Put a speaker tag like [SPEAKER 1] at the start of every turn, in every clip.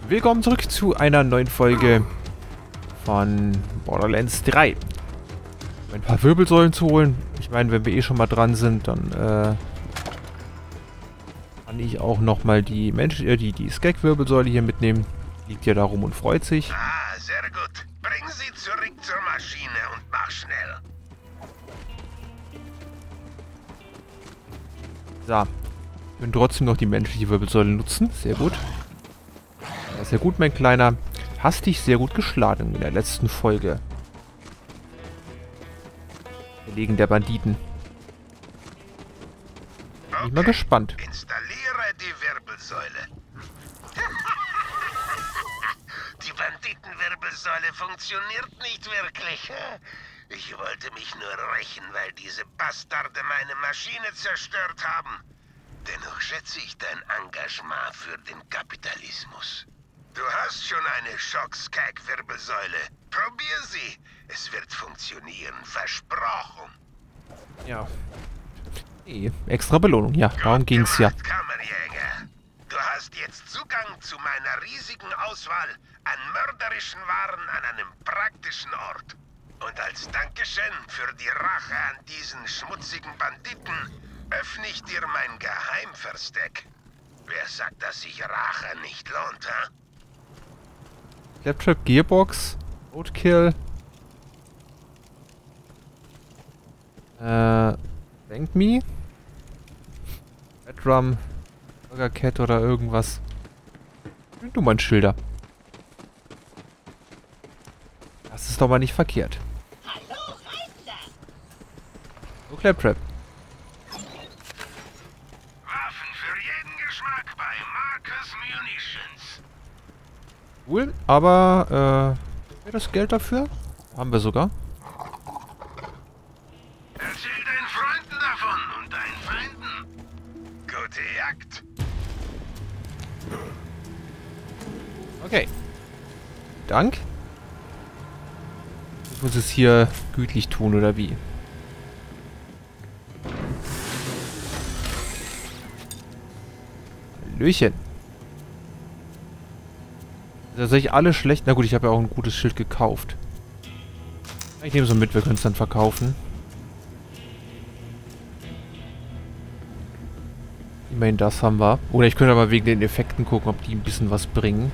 [SPEAKER 1] Willkommen zurück zu einer neuen Folge von Borderlands 3. Um ein paar Wirbelsäulen zu holen. Ich meine, wenn wir eh schon mal dran sind, dann kann ich auch nochmal die die Skag-Wirbelsäule hier mitnehmen. Liegt ja da rum und freut sich.
[SPEAKER 2] Ah, sehr gut. Bring sie zurück zur Maschine und mach schnell.
[SPEAKER 1] So. Wir können trotzdem noch die menschliche Wirbelsäule nutzen. Sehr gut. Ja, sehr gut, mein Kleiner. Hast dich sehr gut geschlagen in der letzten Folge. Erlegen der Banditen. Bin ich mal gespannt.
[SPEAKER 2] Installiere die Wirbelsäule. Die Banditenwirbelsäule funktioniert nicht wirklich. Ich wollte mich nur rächen, weil diese Bastarde meine Maschine zerstört haben. Dennoch schätze ich dein Engagement für den Kapitalismus. Du hast schon eine Schock-Skag-Wirbelsäule. Probier sie. Es wird funktionieren. Versprochen.
[SPEAKER 1] Ja. Extra Belohnung, ja, darum ging's ja.
[SPEAKER 2] Kammerjäger. Du hast jetzt Zugang zu meiner riesigen Auswahl an mörderischen Waren an einem praktischen Ort. Und als Dankeschön für die Rache an diesen schmutzigen Banditen öffne ich dir mein Geheimversteck. Wer sagt, dass sich Rache nicht lohnt, ha?
[SPEAKER 1] Claptrap, Gearbox, Roadkill. Thank Me. Red Drum, Burger Cat oder irgendwas. Nummernschilder. Das ist doch mal nicht verkehrt.
[SPEAKER 3] Hallo, Reisender!
[SPEAKER 1] So, Claptrap.
[SPEAKER 2] Waffen für jeden Geschmack bei Marcus Munitions.
[SPEAKER 1] Cool, aber, das Geld dafür? Haben wir sogar.
[SPEAKER 2] Erzähl deinen Freunden davon und deinen Feinden. Gute Jagd.
[SPEAKER 1] Okay. Dank. Ich muss es hier gütlich tun, oder wie? Hallöchen. Tatsächlich alle schlecht. Na gut, ich habe ja auch ein gutes Schild gekauft. Ich nehme es so mit, wir können es dann verkaufen. Immerhin das haben wir. Oder ich könnte aber wegen den Effekten gucken, ob die ein bisschen was bringen.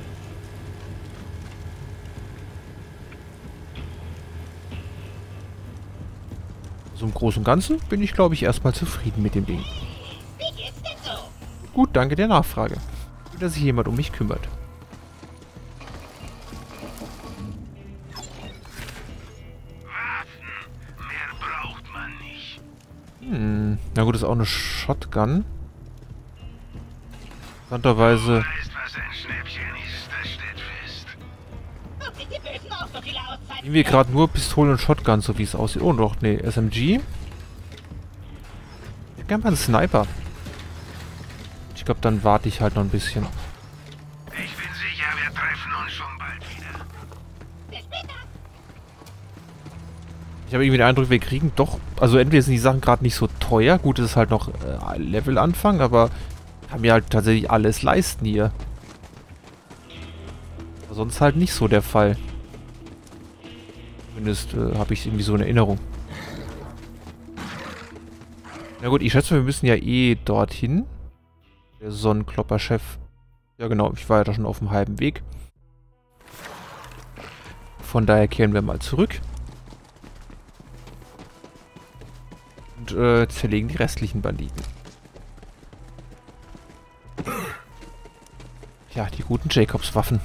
[SPEAKER 1] So im Großen und Ganzen bin ich, glaube ich, erstmal zufrieden mit dem Ding.
[SPEAKER 3] Wie geht's denn so?
[SPEAKER 1] Gut, danke der Nachfrage. Gut, dass sich jemand um mich kümmert.
[SPEAKER 2] Waffen. Mehr braucht man nicht.
[SPEAKER 1] Na gut, ist auch eine Shotgun. Interessanterweise.
[SPEAKER 2] Weißt, was ein Schnäppchen ist, das steht fest.
[SPEAKER 3] Ob sich die Bösen auch so viele Auszeiten
[SPEAKER 1] Nehmen wir gerade nur Pistolen und Shotgun, so wie es aussieht. Oh doch, nee, SMG. Ich hätte gerne mal einen Sniper. Ich glaube, dann warte ich halt noch ein bisschen.
[SPEAKER 2] Ich bin sicher, wir treffen uns schon bald wieder.
[SPEAKER 3] Bis später!
[SPEAKER 1] Ich habe irgendwie den Eindruck, wir kriegen doch... Also entweder sind die Sachen gerade nicht so teuer. Gut, es ist halt noch Levelanfang, aber haben ja halt tatsächlich alles leisten hier. Aber sonst halt nicht so der Fall. Zumindest habe ich irgendwie so in Erinnerung. Na gut, ich schätze, wir müssen ja eh dorthin. Der Sonnenklopper-Chef. Ja genau, ich war ja da schon auf dem halben Weg. Von daher kehren wir mal zurück. Und zerlegen die restlichen Banditen. Ja, die guten Jacobs-Waffen.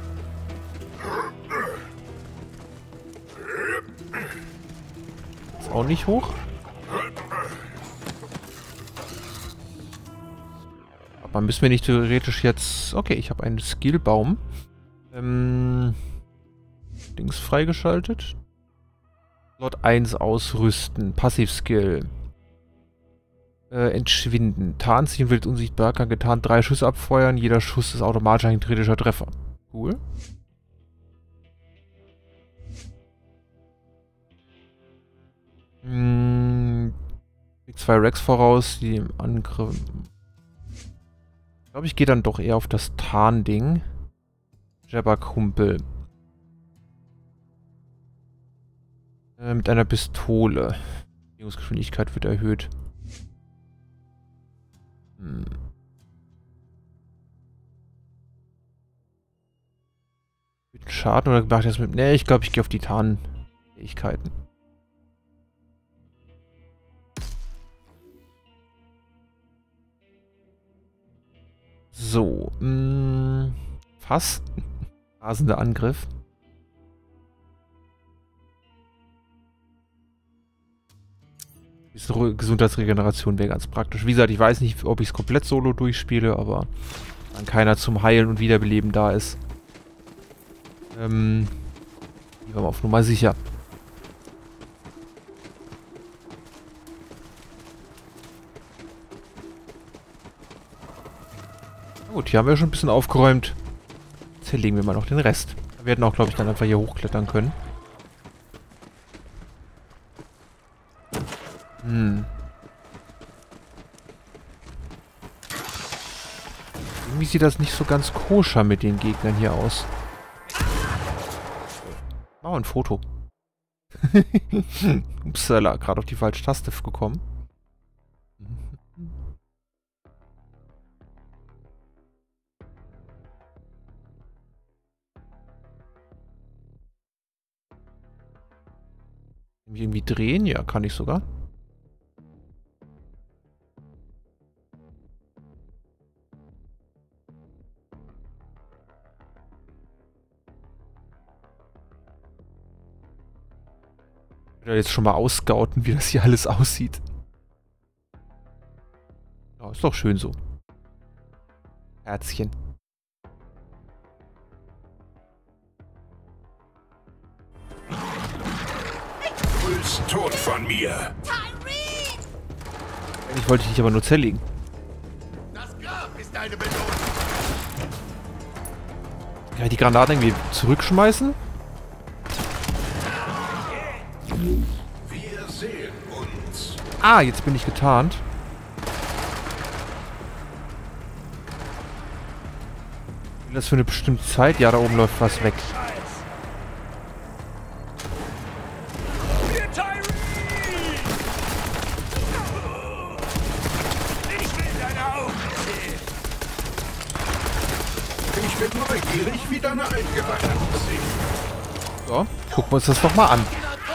[SPEAKER 1] Ist auch nicht hoch. Aber müssen wir nicht theoretisch jetzt... Okay, ich habe einen Skillbaum. Dings freigeschaltet. Slot 1 ausrüsten. Passivskill. Entschwinden. Tarnziehen, wild unsichtbar, kann getarnt 3 Schüsse abfeuern. Jeder Schuss ist automatisch ein kritischer Treffer. Cool. Kriegt 2 Rex voraus, die im Angriff... Ich glaube, ich gehe dann doch eher auf das Tarn-Ding. Jabberkumpel. Mit einer Pistole. Bewegungsgeschwindigkeit wird erhöht. Mit Schaden oder macht das mit... Ne, ich glaube, ich gehe auf die Tarnfähigkeiten. So. Fass. Rasender Angriff. Gesundheitsregeneration wäre ganz praktisch. Wie gesagt, ich weiß nicht, ob ich es komplett solo durchspiele, aber dann keiner zum Heilen und Wiederbeleben da ist. Gehen wir mal auf Nummer sicher. Na gut, hier haben wir schon ein bisschen aufgeräumt. Jetzt legen wir mal noch den Rest. Wir hätten auch, glaube ich, dann einfach hier hochklettern können. Irgendwie sieht das nicht so ganz koscher mit den Gegnern hier aus. Oh, ein Foto. Upsala, gerade auf die falsche Taste gekommen. Irgendwie drehen? Ja, kann ich sogar. Jetzt schon mal ausscouten, wie das hier alles aussieht. Ja, ist doch schön so. Herzchen.
[SPEAKER 4] Du willst tot von mir.
[SPEAKER 1] Ich wollte dich aber nur zerlegen.
[SPEAKER 4] Das Grab ist deine Belohnung.
[SPEAKER 1] Kann ich die Granaten irgendwie zurückschmeißen?
[SPEAKER 4] Wir sehen uns.
[SPEAKER 1] Ah, jetzt bin ich getarnt. Das für eine bestimmte Zeit? Ja, da oben läuft was weg.
[SPEAKER 4] Ich bin neugierig, wie deine Eingeweide aussehen.
[SPEAKER 1] So, gucken wir uns das doch mal an.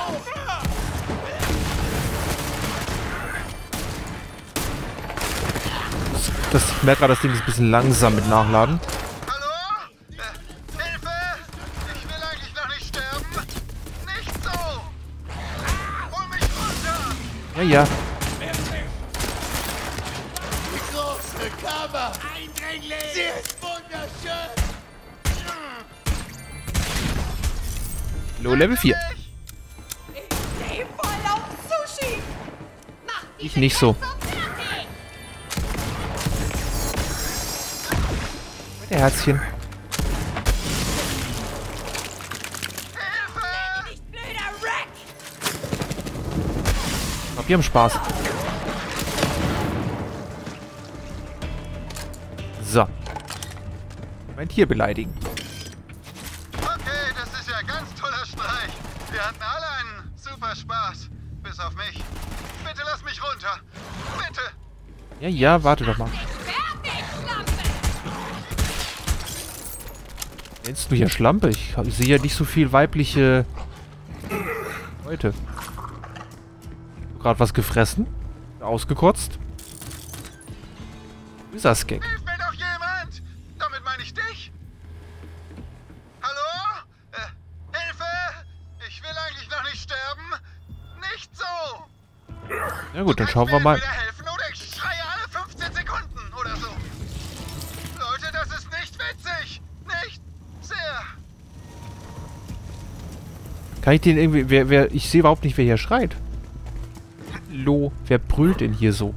[SPEAKER 1] Ich merke gerade, das Ding ist ein bisschen langsam mit Nachladen.
[SPEAKER 2] Hallo? Hilfe! Ich will eigentlich noch nicht sterben. Nicht so! Hol mich runter!
[SPEAKER 1] Ja, ja.
[SPEAKER 4] Die große Kammer. Eindringling. Sie ist wunderschön.
[SPEAKER 1] Low Level 4.
[SPEAKER 3] Ich stehe voll auf Sushi. Mach
[SPEAKER 1] Ich nicht so. Der Herzchen.
[SPEAKER 3] nicht blöder Wreck.
[SPEAKER 1] Ich glaub, wir haben Spaß. So. Mein Tier beleidigen.
[SPEAKER 2] Okay, das ist ja ein ganz toller Streich. Wir hatten alle einen super Spaß. Bis auf mich. Bitte lass mich runter. Bitte!
[SPEAKER 1] Ja, ja, warte doch mal.
[SPEAKER 3] Fertig, Schlampe.
[SPEAKER 1] Nennst du hier Schlampe? Ich sehe ja nicht so viel weibliche Leute. Gerade was gefressen? Ausgekotzt? Wo ist das Gag?
[SPEAKER 2] Hilf mir doch jemand! Damit meine ich dich. Hallo? Hilfe! Ich will eigentlich noch nicht sterben. Nicht so!
[SPEAKER 1] Ja gut, dann schauen wir mal.
[SPEAKER 2] Entweder helfen oder ich schreie alle 15 Sekunden oder so. Leute, das ist nicht witzig. Nicht sehr.
[SPEAKER 1] Kann ich den irgendwie... ich sehe überhaupt nicht, wer hier schreit. Hallo, wer brüllt denn hier so?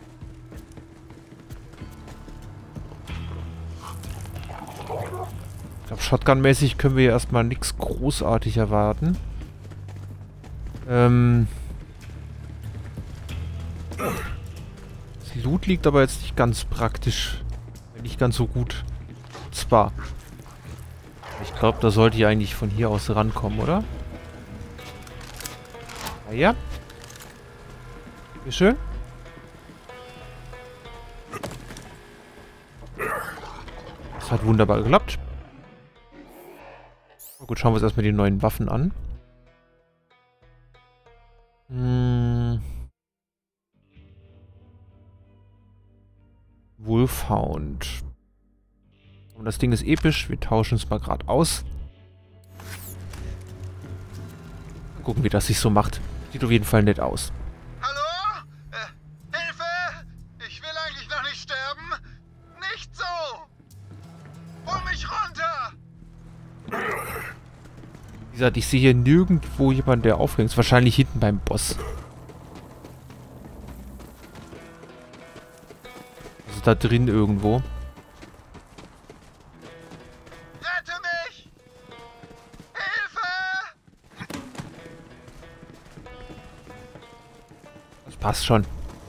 [SPEAKER 1] Ich glaube, Shotgun-mäßig können wir hier erstmal nichts großartig erwarten. Das Loot liegt aber jetzt nicht ganz praktisch. Nicht ganz so gut. Zwar. Ich glaube, da sollte ich eigentlich von hier aus rankommen, oder? Ah ja. Wie schön. Das hat wunderbar geklappt. Na gut, schauen wir uns erstmal die neuen Waffen an. Wolfhound. Und das Ding ist episch. Wir tauschen es mal gerade aus. Mal gucken, wie das sich so macht. Sieht auf jeden Fall nett aus.
[SPEAKER 4] Hallo? Hilfe! Ich will eigentlich noch nicht sterben. Nicht so! Hol mich runter!
[SPEAKER 1] Wie gesagt, ich sehe hier nirgendwo jemanden, der aufhängt. Ist wahrscheinlich hinten beim Boss. Also da drin irgendwo.
[SPEAKER 4] Rette mich! Hilfe!
[SPEAKER 1] Das passt schon.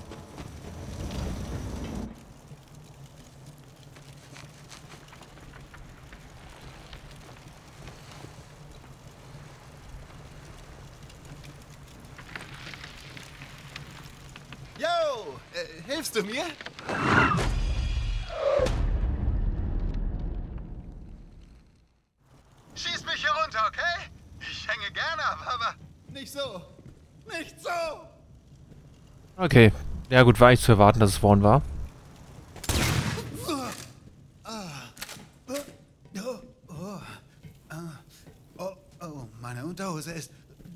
[SPEAKER 4] Yo! Hilfst du mir? Schieß mich hier runter, okay? Ich hänge gerne ab, aber nicht so. Nicht so!
[SPEAKER 1] Okay. Ja gut, war eigentlich zu erwarten, dass es Vaughn war.
[SPEAKER 4] Oh, meine Unterhose ist...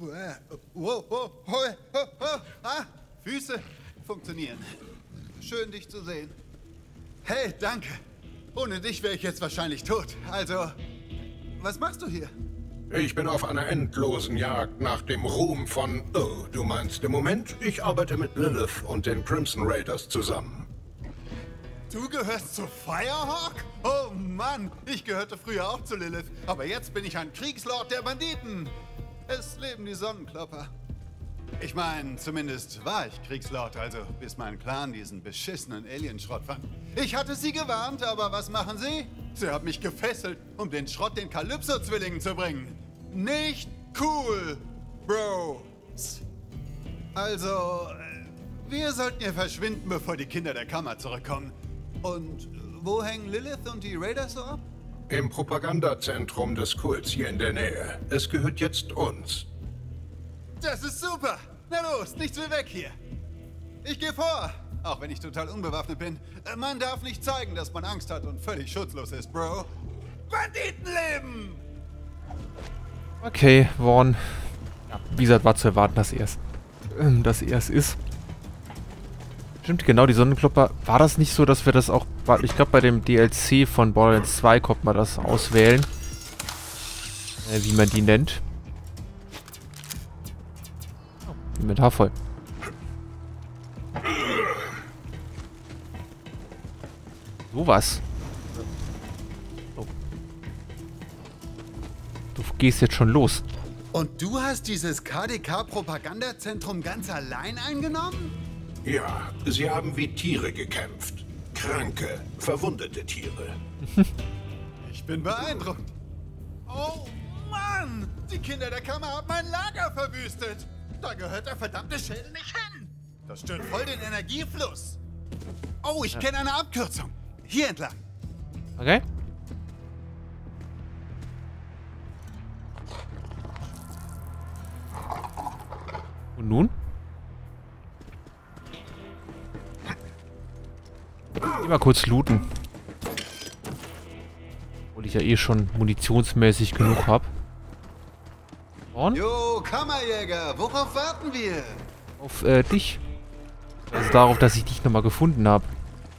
[SPEAKER 4] Füße funktionieren. Schön, dich zu sehen. Hey, danke. Ohne dich wäre ich jetzt wahrscheinlich tot. Also, was machst du hier?
[SPEAKER 5] Ich bin auf einer endlosen Jagd nach dem Ruhm von... Oh, du meinst im Moment? Ich arbeite mit Lilith und den Crimson Raiders zusammen.
[SPEAKER 4] Du gehörst zu Firehawk? Oh Mann, ich gehörte früher auch zu Lilith. Aber jetzt bin ich ein Kriegslord der Banditen. Es leben die Sonnenklopper. Ich meine, zumindest war ich Kriegslord, also bis mein Clan diesen beschissenen Alienschrott fand. Ich hatte sie gewarnt, aber was machen sie? Sie haben mich gefesselt, um den Schrott den Kalypso-Zwillingen zu bringen. Nicht cool, Bros. Also, wir sollten hier verschwinden, bevor die Kinder der Kammer zurückkommen. Und wo hängen Lilith und die Raiders so ab?
[SPEAKER 5] Im Propagandazentrum des Kults hier in der Nähe. Es gehört jetzt uns.
[SPEAKER 4] Das ist super! Na los, nichts wie weg hier! Ich gehe vor, auch wenn ich total unbewaffnet bin. Man darf nicht zeigen, dass man Angst hat und völlig schutzlos ist, Bro. Banditenleben!
[SPEAKER 1] Okay, Vaughn. Ja, wie gesagt, war zu erwarten, dass er es ist. Stimmt, genau, die Sonnenklopper. War das nicht so, dass wir das auch... Ich glaube, bei dem DLC von Borderlands 2 konnte man das auswählen. Wie man die nennt. Oh, Inventar voll. Sowas. Oh. Du gehst jetzt schon los.
[SPEAKER 4] Und du hast dieses KDK-Propagandazentrum ganz allein eingenommen?
[SPEAKER 5] Ja, sie haben wie Tiere gekämpft. Kranke, verwundete Tiere.
[SPEAKER 4] Ich bin beeindruckt. Oh Mann! Die Kinder der Kammer haben mein Lager verwüstet. Da gehört der verdammte Schädel nicht hin. Das stört voll den Energiefluss. Oh, ich kenne eine Abkürzung. Hier entlang.
[SPEAKER 1] Okay. Und nun? Geh mal kurz looten. Obwohl ich ja eh schon munitionsmäßig genug habe. Und?
[SPEAKER 4] Jo, Kammerjäger, worauf warten wir?
[SPEAKER 1] Auf dich. Also darauf, dass ich dich nochmal gefunden habe.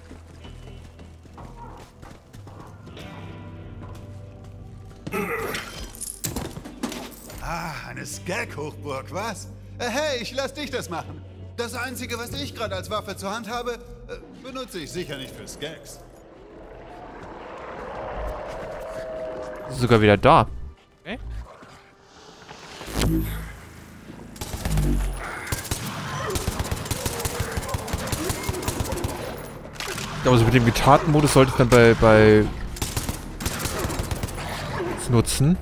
[SPEAKER 4] Ah, eine Skag-Hochburg, was? Hey, ich lass dich das machen. Das Einzige, was ich gerade als Waffe zur Hand habe, benutze ich sicher nicht für Skags.
[SPEAKER 1] Ist sogar wieder da. Okay. Aber so mit dem Gitarrenmodus sollte es dann bei nutzen.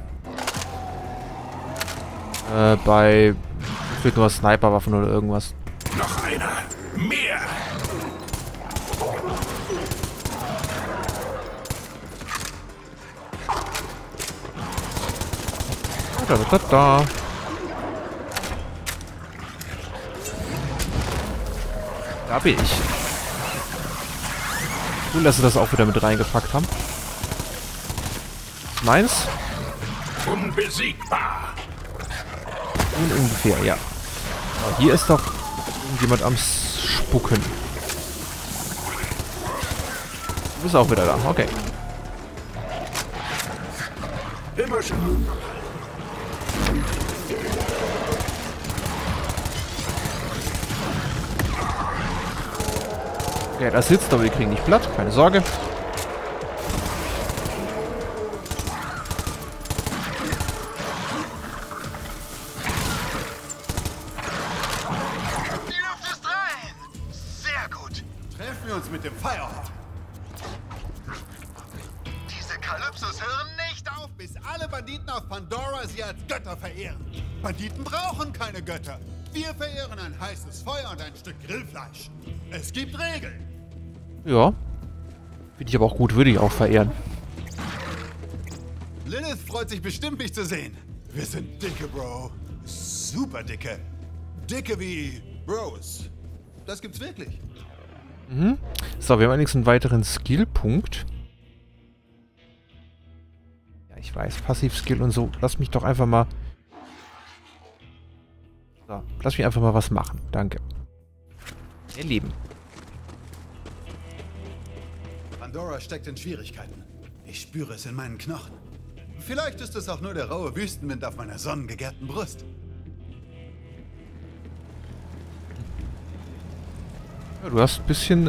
[SPEAKER 1] Bei... Fehlt nur Sniperwaffen oder irgendwas.
[SPEAKER 5] Noch einer. Mehr.
[SPEAKER 1] Da. Da bin ich. Cool, dass sie das auch wieder mit reingepackt haben. Meins?
[SPEAKER 5] Unbesiegbar.
[SPEAKER 1] Ungefähr, ja. Aber hier ist doch irgendjemand am Spucken. Du bist auch wieder da, okay.
[SPEAKER 5] Immer schon.
[SPEAKER 1] Okay, das sitzt, aber wir kriegen nicht platt, keine Sorge.
[SPEAKER 2] Die Luft ist rein. Sehr gut.
[SPEAKER 4] Treffen wir uns mit dem Firehawk.
[SPEAKER 2] Diese Kalypsos hören
[SPEAKER 4] Nicht auf, bis alle Banditen auf Pandora sie als Götter verehren. Banditen brauchen keine Götter. Wir verehren ein heißes Feuer und ein Stück Grillfleisch. Es gibt Regeln.
[SPEAKER 1] Ja. Finde ich aber auch gut, würde ich auch verehren.
[SPEAKER 4] Lilith freut sich bestimmt, mich zu sehen. Wir sind dicke, Bro. Super dicke. Dicke wie Bros. Das gibt's wirklich.
[SPEAKER 1] Mhm. So, wir haben allerdings einen weiteren Skillpunkt. Ja, ich weiß, Passivskill und so. Lass mich doch einfach mal... So, lass mich einfach mal was machen. Danke. Erleben.
[SPEAKER 4] Pandora steckt in Schwierigkeiten. Ich spüre es in meinen Knochen. Vielleicht ist es auch nur der raue Wüstenwind auf meiner sonnengegerbten Brust.
[SPEAKER 1] Ja, du hast ein bisschen,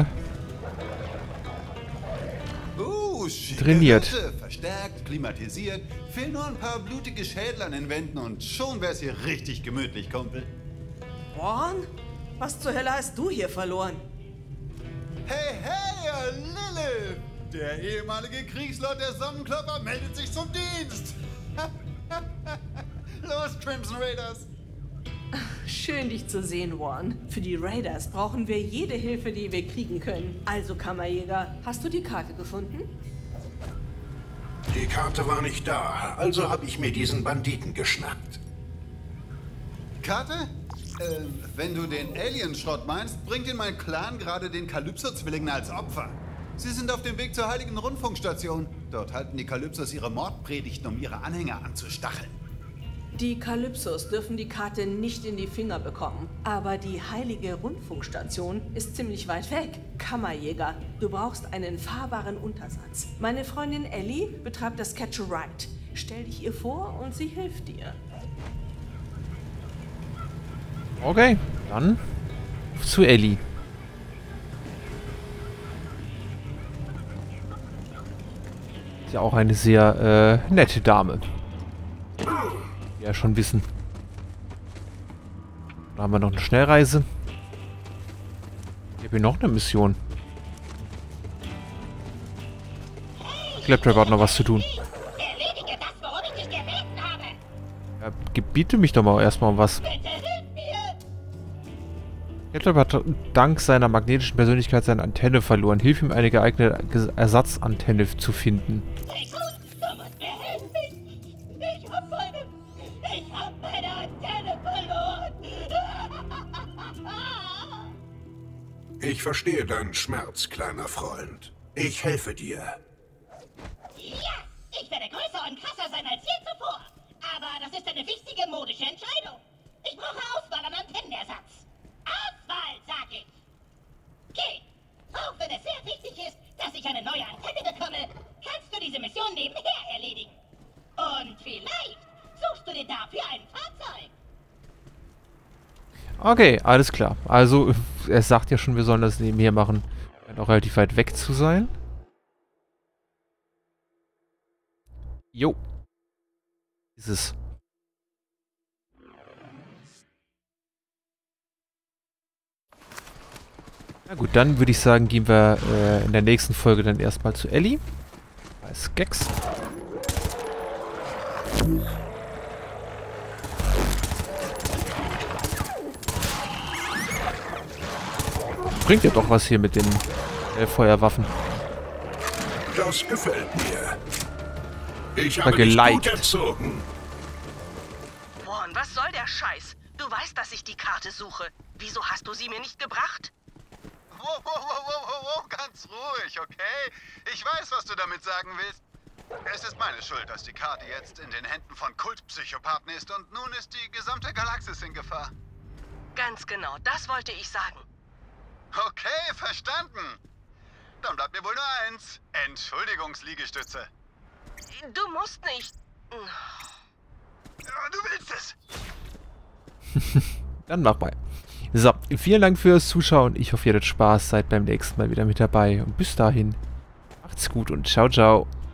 [SPEAKER 4] Schicke
[SPEAKER 1] trainiert.
[SPEAKER 4] Hütte, verstärkt, klimatisiert. Fehlen nur ein paar blutige Schädel an den Wänden und schon wär's hier richtig gemütlich, Kumpel.
[SPEAKER 6] Warren? Was zur Hölle hast du hier verloren?
[SPEAKER 4] Hey, Lilith! Der ehemalige Kriegslord der Sonnenklopper meldet sich zum Dienst! Los, Crimson Raiders!
[SPEAKER 6] Schön, dich zu sehen, Warren. Für die Raiders brauchen wir jede Hilfe, die wir kriegen können. Also, Kammerjäger, hast du die Karte gefunden?
[SPEAKER 5] Die Karte war nicht da, also habe ich mir diesen Banditen geschnappt.
[SPEAKER 4] Karte? Wenn du den Alienschrott meinst, bringt ihn mein Clan gerade den Kalypso-Zwillingen als Opfer. Sie sind auf dem Weg zur Heiligen Rundfunkstation. Dort halten die Kalypsos ihre Mordpredigten, um ihre Anhänger anzustacheln.
[SPEAKER 6] Die Kalypsos dürfen die Karte nicht in die Finger bekommen. Aber die Heilige Rundfunkstation ist ziemlich weit weg. Kammerjäger, du brauchst einen fahrbaren Untersatz. Meine Freundin Ellie betreibt das Catch-a-Ride. Stell dich ihr vor und sie hilft dir.
[SPEAKER 1] Okay, dann zu Ellie. Ist ja auch eine sehr nette Dame. Ja, schon wissen. Da haben wir noch eine Schnellreise. Ich habe hier noch eine Mission. Claptrap hat noch was zu tun.
[SPEAKER 3] Erledige das, worum ich dich gebeten habe.
[SPEAKER 1] Ja, gebiete mich doch mal erstmal um was.
[SPEAKER 3] Bitte hilf mir.
[SPEAKER 1] Claptrap hat dank seiner magnetischen Persönlichkeit seine Antenne verloren. Hilf ihm, eine geeignete Ersatzantenne zu finden.
[SPEAKER 3] Ich muss, du musst mir helfen. Ich hab meine Antenne verloren.
[SPEAKER 5] Ich verstehe deinen Schmerz, kleiner Freund. Ich helfe dir.
[SPEAKER 3] Ja, ich werde größer und krasser sein als je zuvor. Aber das ist eine wichtige modische Entscheidung. Ich brauche Auswahl an Antennenersatz. Auswahl, sag ich. Okay, auch wenn es sehr wichtig ist, dass ich eine neue Antenne bekomme, kannst du diese Mission nebenher erledigen. Und vielleicht suchst du dir dafür ein Fahrzeug.
[SPEAKER 1] Okay, alles klar. Also, er sagt ja schon, wir sollen das nebenher machen. Scheint auch relativ weit weg zu sein. Jo. Ist es. Na gut, dann würde ich sagen, gehen wir in der nächsten Folge dann erstmal zu Ellie. Als Gex. Bringt ja doch was hier mit den Feuerwaffen.
[SPEAKER 5] Das gefällt mir. Ich
[SPEAKER 1] Mal
[SPEAKER 5] habe dich
[SPEAKER 1] geliked.
[SPEAKER 5] gut erzogen.
[SPEAKER 7] Vaughn, was soll der Scheiß? Du weißt, dass ich die Karte suche. Wieso hast du sie mir nicht gebracht?
[SPEAKER 4] Wow, ganz ruhig, okay? Ich weiß, was du damit sagen willst. Es ist meine Schuld, dass die Karte jetzt in den Händen von Kultpsychopathen ist und nun ist die gesamte Galaxis in Gefahr.
[SPEAKER 7] Ganz genau, das wollte ich sagen.
[SPEAKER 4] Okay, verstanden. Dann bleibt mir wohl nur eins. Entschuldigungsliegestütze.
[SPEAKER 7] Du musst nicht.
[SPEAKER 4] Ja, du willst es.
[SPEAKER 1] Dann mach mal. So, vielen Dank fürs Zuschauen. Ich hoffe, ihr hattet Spaß. Seid beim nächsten Mal wieder mit dabei. Und bis dahin, macht's gut und ciao, ciao.